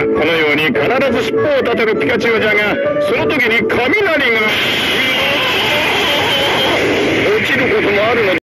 このように必ず尻尾を立てるピカチュウじゃが、その時に雷が落ちることもあるの